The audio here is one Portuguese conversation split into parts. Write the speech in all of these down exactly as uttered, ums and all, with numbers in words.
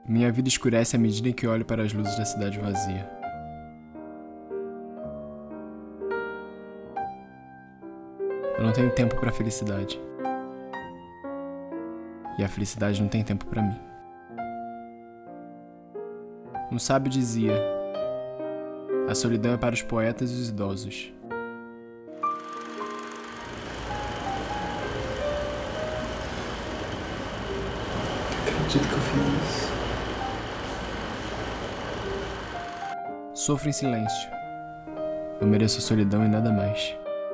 Minha vida escurece à medida que olho para as luzes da cidade vazia. Eu não tenho tempo para a felicidade. E a felicidade não tem tempo para mim. Um sábio dizia: a solidão é para os poetas e os idosos. Acredito que eu fiz isso. Sofro em silêncio. Eu mereço a solidão e nada mais.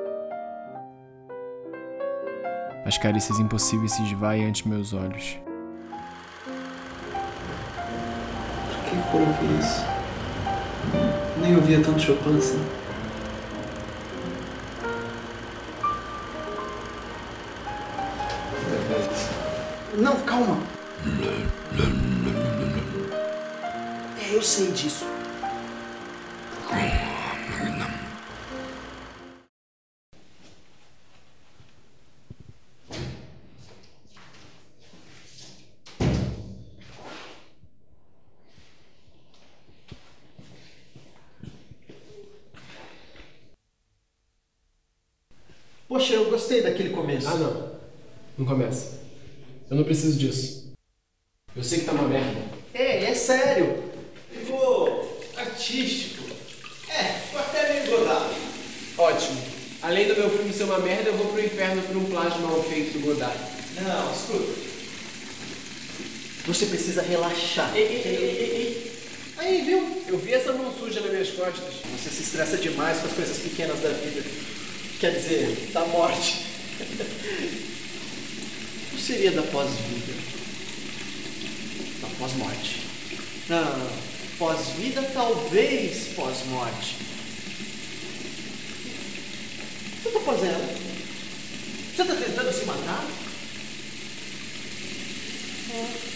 As carícias impossíveis se esvaem ante meus olhos. Por que eu coloquei isso? Nem ouvia tanto Chopin assim. Não, calma! É, eu sei disso. Poxa, eu gostei daquele começo. Ah, não. Não começa. Eu não preciso disso. Eu sei que tá uma merda. É, é sério. Ficou artístico. É, ficou até meio Godard. Ótimo. Além do meu filme ser uma merda, eu vou pro inferno por um plágio mal feito do Godard. Não, escuta. Você precisa relaxar. Ei, ei, ei, ei, ei. Aí, viu? Eu vi essa mão suja nas minhas costas. Você se estressa demais com as coisas pequenas da vida. Quer dizer, da morte. O que seria da pós-vida? Da pós-morte. Não, não, não. Pós-vida, talvez pós-morte. O que você tá fazendo? Você tá tentando se matar? É.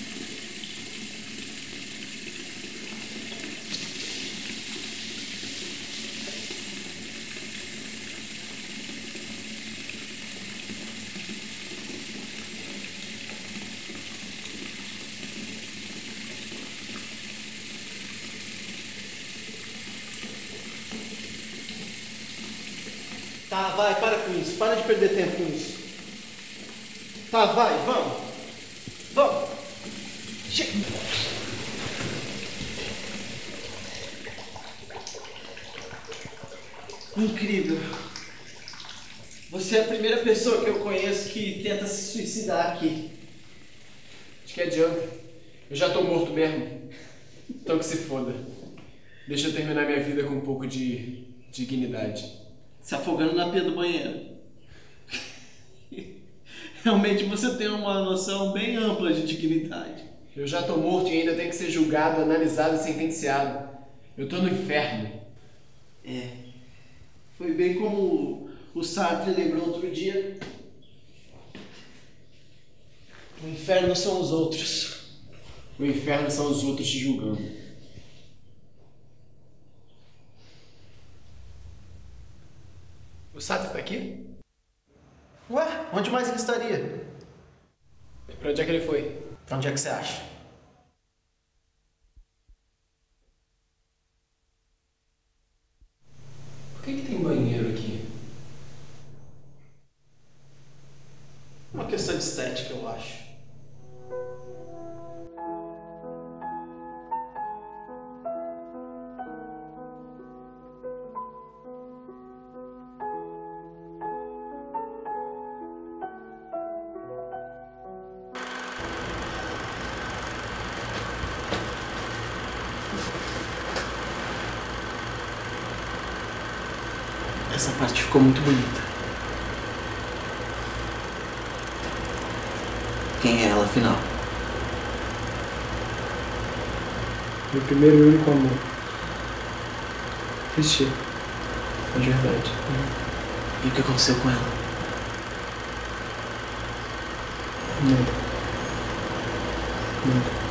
Tá, vai, para com isso. Para de perder tempo com isso. Tá, vai, vamos. Vamos. Chega. Incrível. Você é a primeira pessoa que eu conheço que tenta se suicidar aqui. De que adianta? Eu já tô morto mesmo. Então que se foda. Deixa eu terminar minha vida com um pouco de dignidade. Se afogando na pia do banheiro. Realmente você tem uma noção bem ampla de dignidade. Eu já tô morto e ainda tenho que ser julgado, analisado e sentenciado. Eu tô no inferno. É. Foi bem como o Sartre lembrou outro dia. O inferno são os outros. O inferno são os outros te julgando. O Sartre tá aqui? Ué, onde mais ele estaria? Pra onde é que ele foi? Pra onde é que você acha? Por que que tem banheiro aqui? Uma questão de estética, eu acho. Essa parte ficou muito bonita. Quem é ela, afinal? Meu primeiro e único amor. Cristi. É de verdade. E o que aconteceu com ela? Nada. Nada.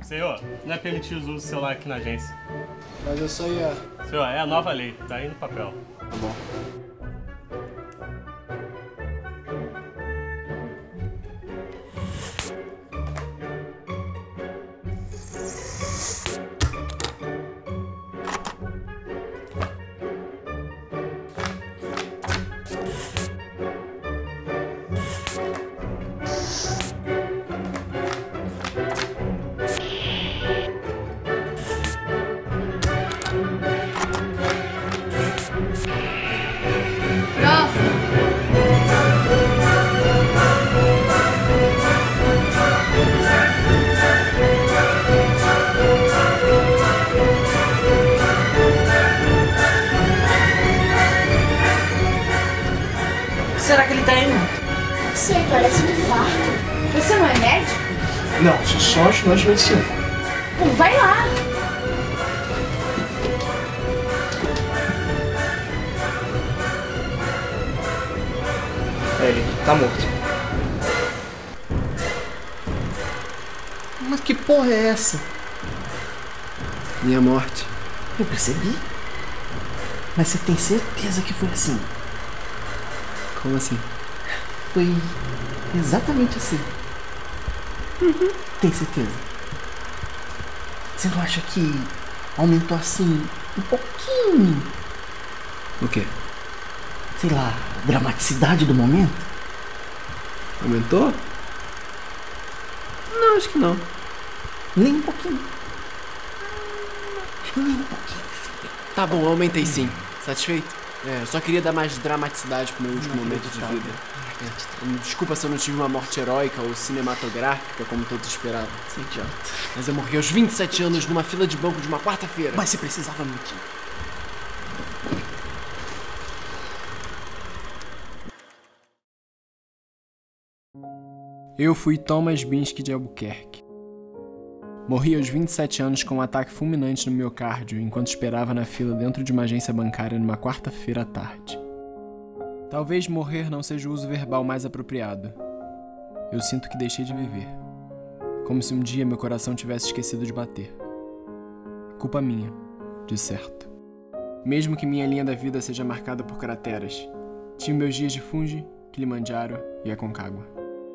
Senhor, não é permitido o uso do celular aqui na agência. Mas eu só ia... Senhor, é a nova lei, tá aí no papel. Tá bom. Será que ele tá indo? Não sei, parece um infarto. Você não é médico? Não, sou só estudante de medicina. Pô, vai lá. É, ele tá morto. Mas que porra é essa? Minha morte. Eu percebi. Mas você tem certeza que foi assim? Como assim? Foi exatamente assim. Uhum. Tem certeza? Você não acha que aumentou assim um pouquinho? O quê? Sei lá, a dramaticidade do momento? Aumentou? Não, acho que não. Nem um pouquinho. Nem um pouquinho. Tá bom, aumentei sim. Satisfeito? É, eu só queria dar mais dramaticidade pro meu último momento de vida. Desculpa se eu não tive uma morte heróica ou cinematográfica como todos esperavam. Você é idiota. Mas eu morri aos vinte e sete anos numa fila de banco de uma quarta-feira. Mas você precisava mentir. Eu fui Thomas Binsky de Albuquerque. Morri aos vinte e sete anos com um ataque fulminante no miocárdio enquanto esperava na fila dentro de uma agência bancária numa quarta-feira à tarde. Talvez morrer não seja o uso verbal mais apropriado. Eu sinto que deixei de viver. Como se um dia meu coração tivesse esquecido de bater. Culpa minha, de certo. Mesmo que minha linha da vida seja marcada por crateras, tinha meus dias de Fuji, Kilimanjaro e Aconcagua.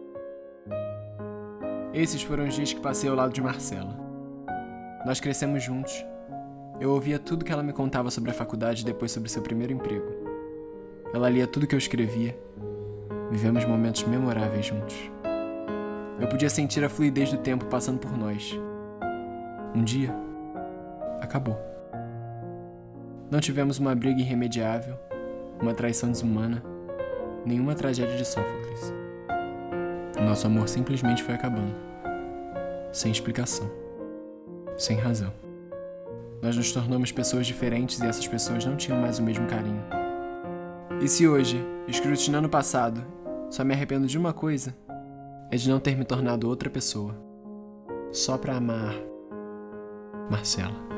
Esses foram os dias que passei ao lado de Marcela. Nós crescemos juntos. Eu ouvia tudo que ela me contava sobre a faculdade e depois sobre seu primeiro emprego. Ela lia tudo que eu escrevia. Vivemos momentos memoráveis juntos. Eu podia sentir a fluidez do tempo passando por nós. Um dia, acabou. Não tivemos uma briga irremediável, uma traição desumana, nenhuma tragédia de Sófocles. Nosso amor simplesmente foi acabando. Sem explicação. Sem razão. Nós nos tornamos pessoas diferentes e essas pessoas não tinham mais o mesmo carinho. E se hoje, escrutinando o passado, só me arrependo de uma coisa, é de não ter me tornado outra pessoa. Só pra amar Marcela.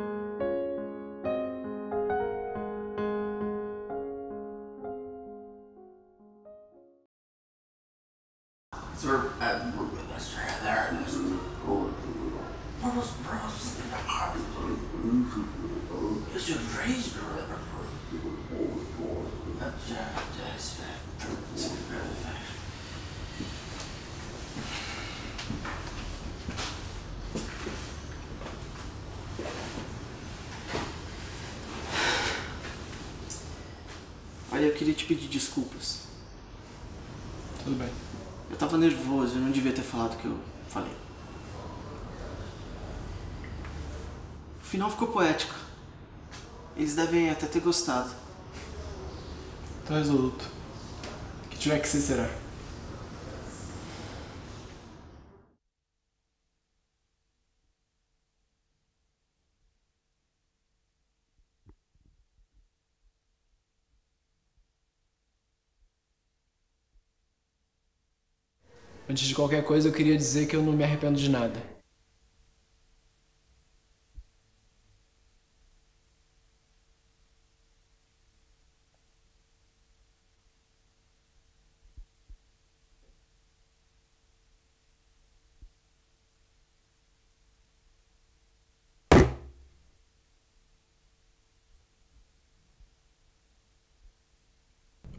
Olha, eu queria te pedir desculpas. Tudo bem. Eu tava nervoso, eu não devia ter falado o que eu falei. O final ficou poético. Eles devem até ter gostado. Tô resoluto. O que tiver que ser, será. Antes de qualquer coisa, eu queria dizer que eu não me arrependo de nada.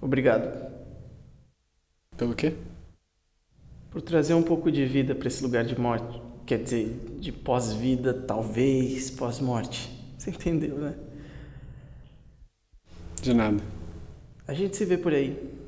Obrigado. Pelo quê? Por trazer um pouco de vida pra esse lugar de morte. Quer dizer, de pós-vida, talvez, pós-morte. Você entendeu, né? De nada. A gente se vê por aí.